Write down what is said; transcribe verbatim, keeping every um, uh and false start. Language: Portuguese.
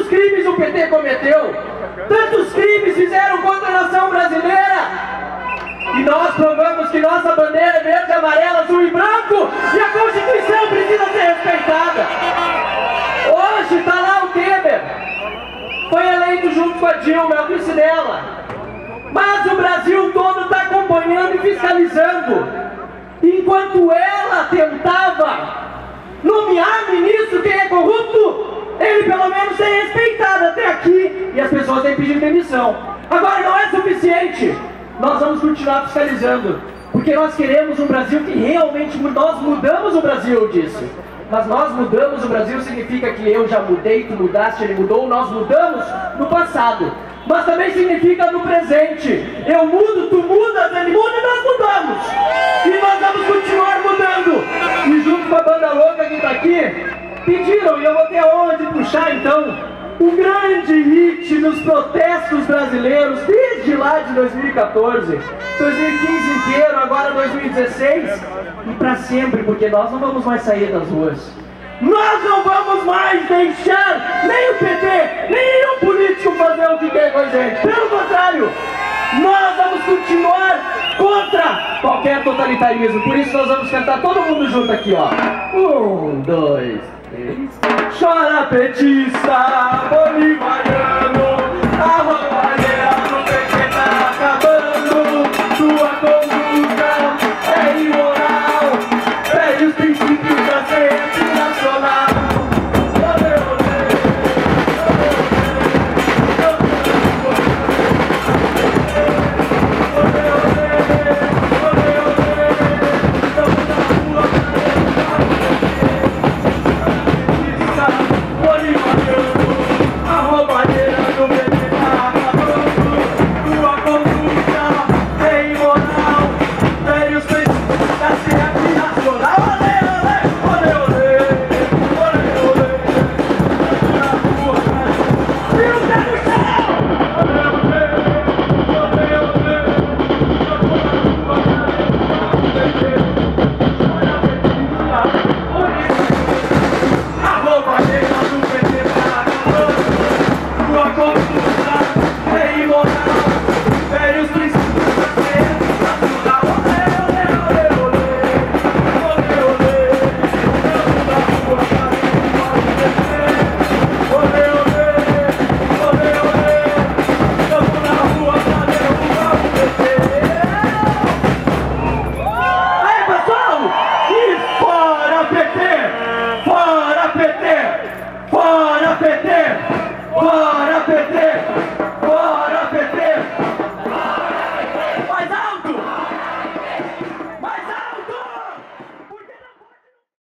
crimes o P T cometeu, tantos crimes fizeram contra a nação brasileira. E nós provamos que nossa bandeira é verde, amarela, azul e branco, e a Constituição precisa ser respeitada. Hoje está lá o Temer, foi eleito junto com a Dilma, é o vice dela. Mas o Brasil todo está acompanhando e fiscalizando. Enquanto ela tentava nomear ministro que é corrupto, ele pelo menos tem respeitado até aqui, e as pessoas têm pedido demissão. Agora não é suficiente. Nós vamos continuar fiscalizando, porque nós queremos um Brasil que realmente, nós mudamos o Brasil, eu disse. Mas nós mudamos o Brasil significa que eu já mudei, tu mudaste, ele mudou, nós mudamos no passado. Mas também significa no presente. Eu mudo, tu mudas, ele muda e nós mudamos. E nós vamos continuar mudando. E junto com a banda louca que está aqui, pediram, e eu vou ter onde puxar então, um grande hit nos protestos brasileiros, desde lá de dois mil e quatorze, dois mil e quinze inteiro, agora dois mil e dezesseis, e para sempre, porque nós não vamos mais sair das ruas. Nós não vamos mais deixar nem o P T, nem nenhum político fazer o que quer com a gente. Pelo contrário, nós vamos continuar contra qualquer totalitarismo. Por isso nós vamos cantar todo mundo junto aqui, ó. Um, dois, três. Chora petista, Bolívar.